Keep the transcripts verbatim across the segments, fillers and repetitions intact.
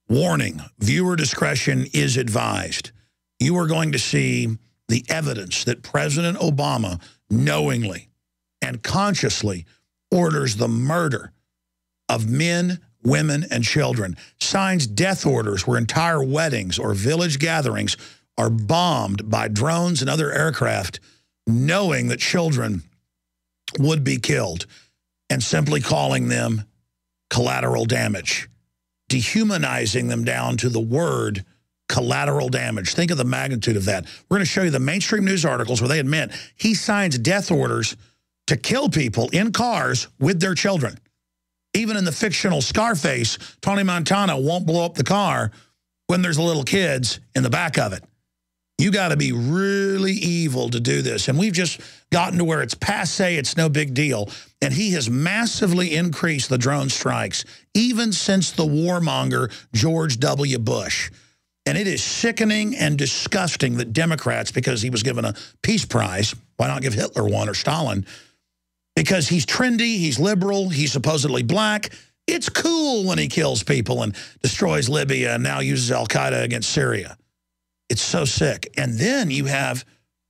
Warning, viewer discretion is advised. You are going to see the evidence that President Obama knowingly and consciously orders the murder of men, women, and children, signs death orders where entire weddings or village gatherings are bombed by drones and other aircraft, knowing that children would be killed, and simply calling them collateral damage, dehumanizing them down to the word collateral damage. Think of the magnitude of that. We're going to show you the mainstream news articles where they admit he signs death orders to kill people in cars with their children. Even in the fictional Scarface, Tony Montana won't blow up the car when there's little kids in the back of it. You got to be really evil to do this. And we've just gotten to where it's passe, it's no big deal. And he has massively increased the drone strikes, even since the warmonger George W. Bush. And it is sickening and disgusting that Democrats, because he was given a peace prize, why not give Hitler one or Stalin? Because he's trendy, he's liberal, he's supposedly black. It's cool when he kills people and destroys Libya and now uses al-Qaeda against Syria. It's so sick. And then you have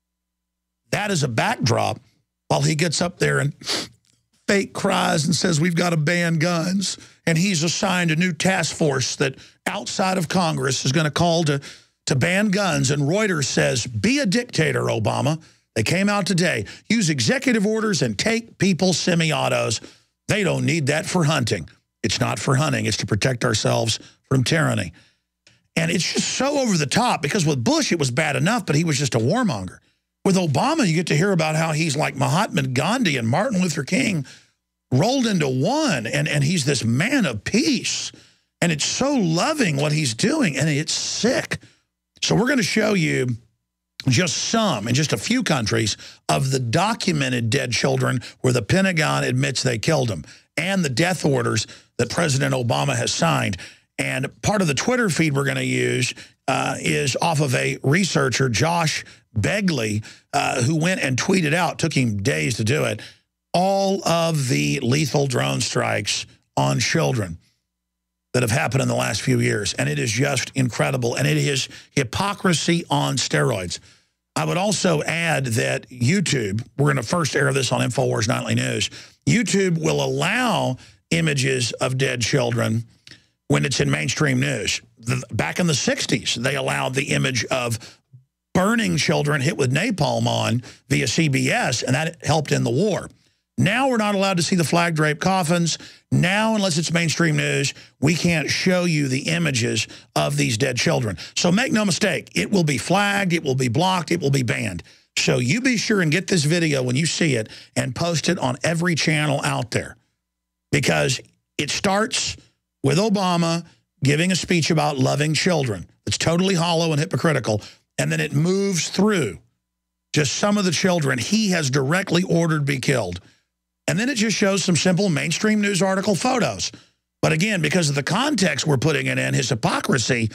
that as a backdrop while he gets up there and fake cries and says, we've got to ban guns. And he's assigned a new task force that outside of Congress is going to call to, to ban guns. And Reuters says, be a dictator, Obama. They came out today. Use executive orders and take people's semi-autos. They don't need that for hunting. It's not for hunting. It's to protect ourselves from tyranny. And it's just so over the top, because with Bush, it was bad enough, but he was just a warmonger. With Obama, you get to hear about how he's like Mahatma Gandhi and Martin Luther King rolled into one, and, and he's this man of peace. And it's so loving what he's doing, and it's sick. So we're going to show you just some, in just a few countries, of the documented dead children where the Pentagon admits they killed them, and the death orders that President Obama has signed. And part of the Twitter feed we're going to use uh, is off of a researcher, Josh Begley, uh, who went and tweeted out, took him days to do it, all of the lethal drone strikes on children that have happened in the last few years. And it is just incredible. And it is hypocrisy on steroids. I would also add that YouTube, we're going to first air this on InfoWars Nightly News, YouTube will allow images of dead children when it's in mainstream news. The, back in the sixties, they allowed the image of burning children hit with napalm on via C B S, and that helped in the war. Now we're not allowed to see the flag-draped coffins. Now, unless it's mainstream news, we can't show you the images of these dead children. So make no mistake, it will be flagged, it will be blocked, it will be banned. So you be sure and get this video when you see it and post it on every channel out there. Because it starts with Obama giving a speech about loving children. It's totally hollow and hypocritical. And then it moves through just some of the children he has directly ordered be killed. And then it just shows some simple mainstream news article photos. But again, because of the context we're putting it in, his hypocrisy,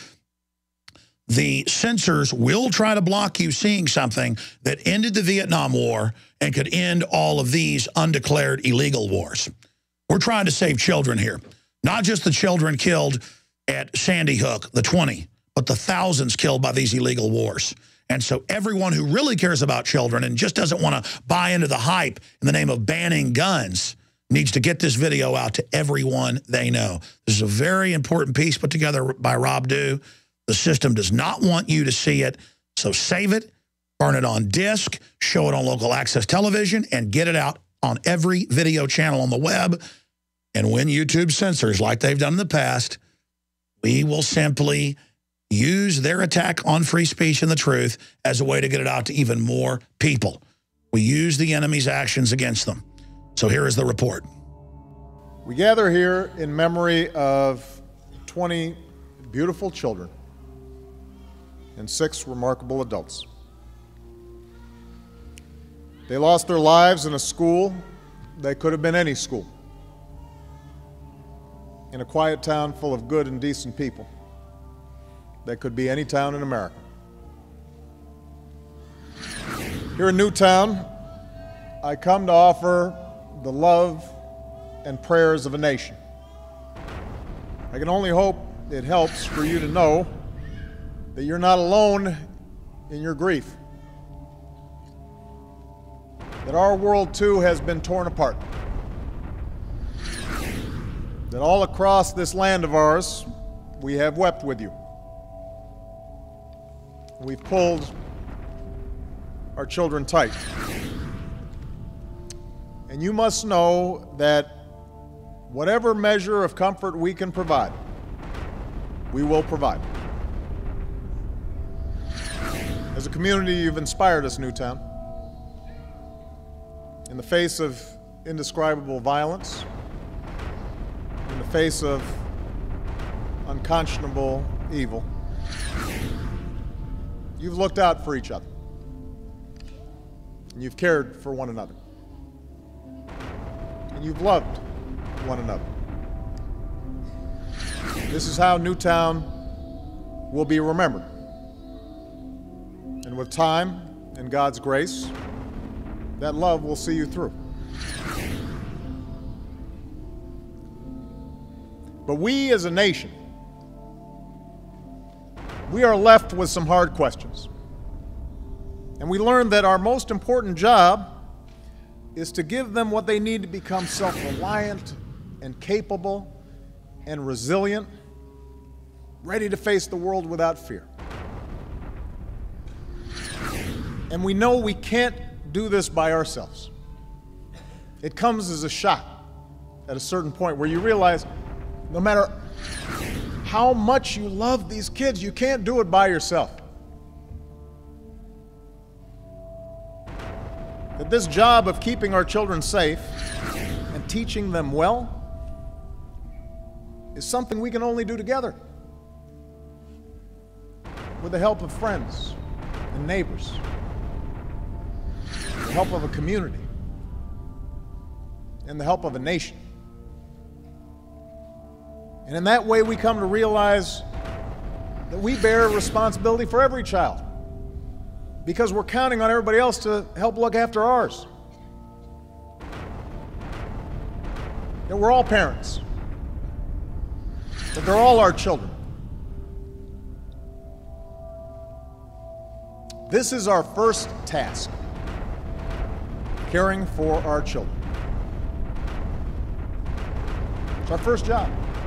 the censors will try to block you seeing something that ended the Vietnam War and could end all of these undeclared illegal wars. We're trying to save children here. Not just the children killed at Sandy Hook, the twenty, but the thousands killed by these illegal wars. And so everyone who really cares about children and just doesn't want to buy into the hype in the name of banning guns needs to get this video out to everyone they know. This is a very important piece put together by Rob Dew. The system does not want you to see it, so save it, burn it on disc, show it on local access television, and get it out on every video channel on the web. And when YouTube censors, like they've done in the past, we will simply use their attack on free speech and the truth as a way to get it out to even more people. We use the enemy's actions against them. So here is the report. We gather here in memory of twenty beautiful children and six remarkable adults. They lost their lives in a school. They could have been any school. In a quiet town full of good and decent people. That could be any town in America. Here in Newtown, I come to offer the love and prayers of a nation. I can only hope it helps for you to know that you're not alone in your grief. That our world too has been torn apart. That all across this land of ours, we have wept with you. We've pulled our children tight. And you must know that whatever measure of comfort we can provide, we will provide. As a community, you've inspired us, Newtown. In the face of indescribable violence, in the face of unconscionable evil, you've looked out for each other. And you've cared for one another. And you've loved one another. This is how Newtown will be remembered. And with time and God's grace, that love will see you through. But we as a nation, we are left with some hard questions. And we learned that our most important job is to give them what they need to become self-reliant and capable and resilient, ready to face the world without fear. And we know we can't do this by ourselves. It comes as a shock at a certain point where you realize no matter how much you love these kids, you can't do it by yourself. That this job of keeping our children safe and teaching them well is something we can only do together, with the help of friends and neighbors, the help of a community, and the help of a nation. And in that way, we come to realize that we bear responsibility for every child, because we're counting on everybody else to help look after ours. That we're all parents. That they're all our children. This is our first task, caring for our children. It's our first job.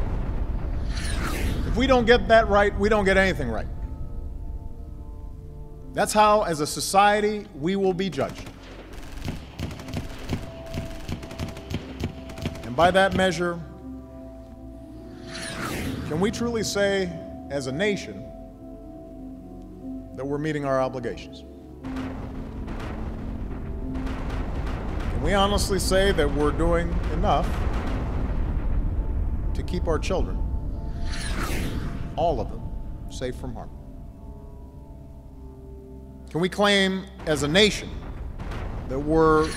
If we don't get that right, we don't get anything right. That's how, as a society, we will be judged. And by that measure, can we truly say, as a nation, that we're meeting our obligations? Can we honestly say that we're doing enough to keep our children, all of them, safe from harm? Can we claim as a nation that we're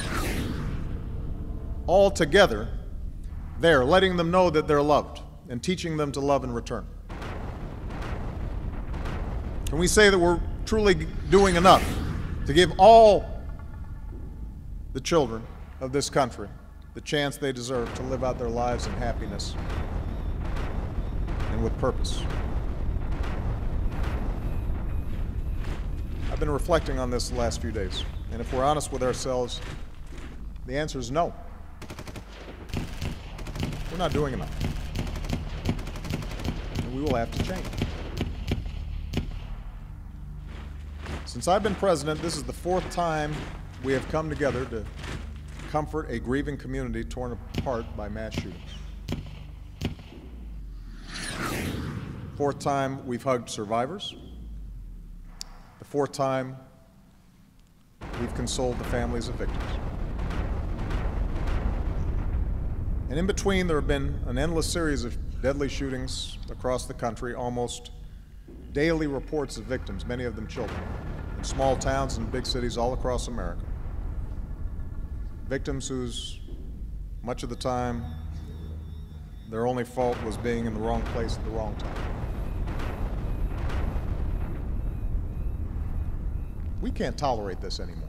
all together there, letting them know that they're loved and teaching them to love in return? Can we say that we're truly doing enough to give all the children of this country the chance they deserve to live out their lives in happiness and with purpose? I've been reflecting on this the last few days, and if we're honest with ourselves, the answer is no. We're not doing enough, and we will have to change. Since I've been president, this is the fourth time we have come together to comfort a grieving community torn apart by mass shootings. Fourth time we've hugged survivors. The fourth time we've consoled the families of victims. And in between, there have been an endless series of deadly shootings across the country, almost daily reports of victims, many of them children, in small towns and big cities all across America. Victims whose, much of the time, their only fault was being in the wrong place at the wrong time. We can't tolerate this anymore.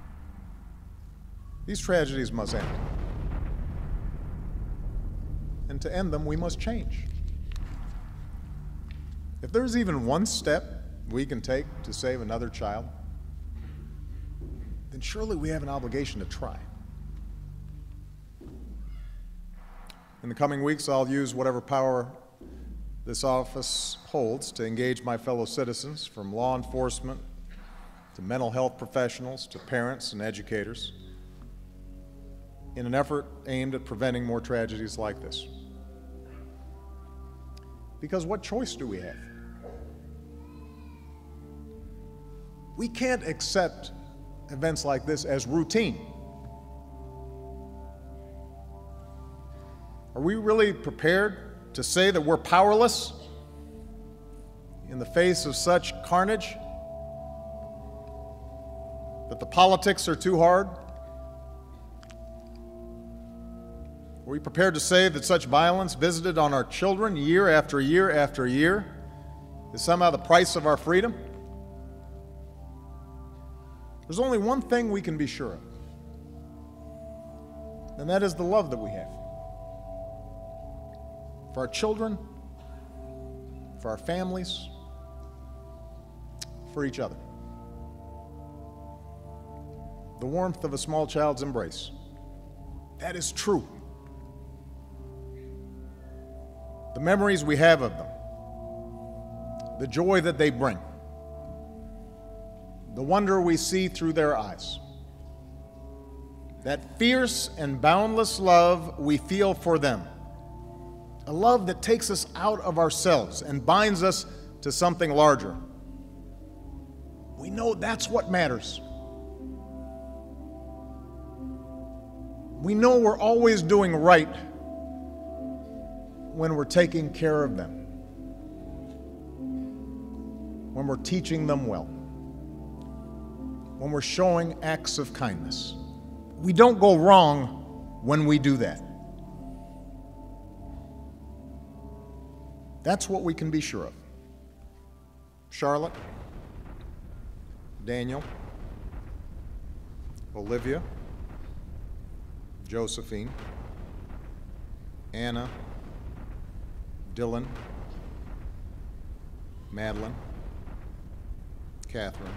These tragedies must end. and to end them, we must change. If there's even one step we can take to save another child, then surely we have an obligation to try. In the coming weeks, I'll use whatever power this office holds to engage my fellow citizens, from law enforcement to mental health professionals to parents and educators, in an effort aimed at preventing more tragedies like this. Because what choice do we have? We can't accept events like this as routine. Are we really prepared to say that we're powerless in the face of such carnage? That the politics are too hard? Are we prepared to say that such violence visited on our children year after year after year is somehow the price of our freedom? There's only one thing we can be sure of, and that is the love that we have for our children, for our families, for each other. The warmth of a small child's embrace. That is true. The memories we have of them, the joy that they bring, the wonder we see through their eyes, that fierce and boundless love we feel for them, a love that takes us out of ourselves and binds us to something larger. We know that's what matters. We know we're always doing right when we're taking care of them, when we're teaching them well, when we're showing acts of kindness. We don't go wrong when we do that. That's what we can be sure of. Charlotte, Daniel, Olivia, Josephine, Anna, Dylan, Madeline, Catherine,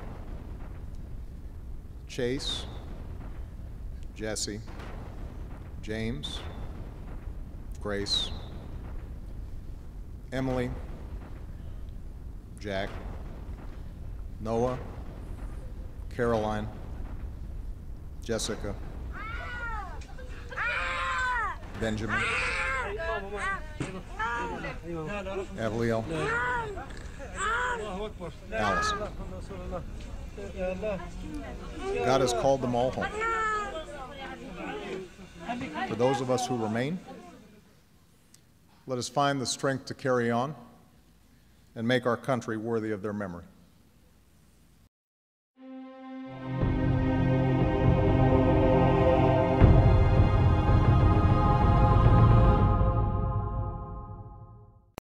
Chase, Jesse, James, Grace, Emily, Jack, Noah, Caroline, Jessica, Benjamin, Avliel, Allison. God has called them all home. For those of us who remain, let us find the strength to carry on and make our country worthy of their memory.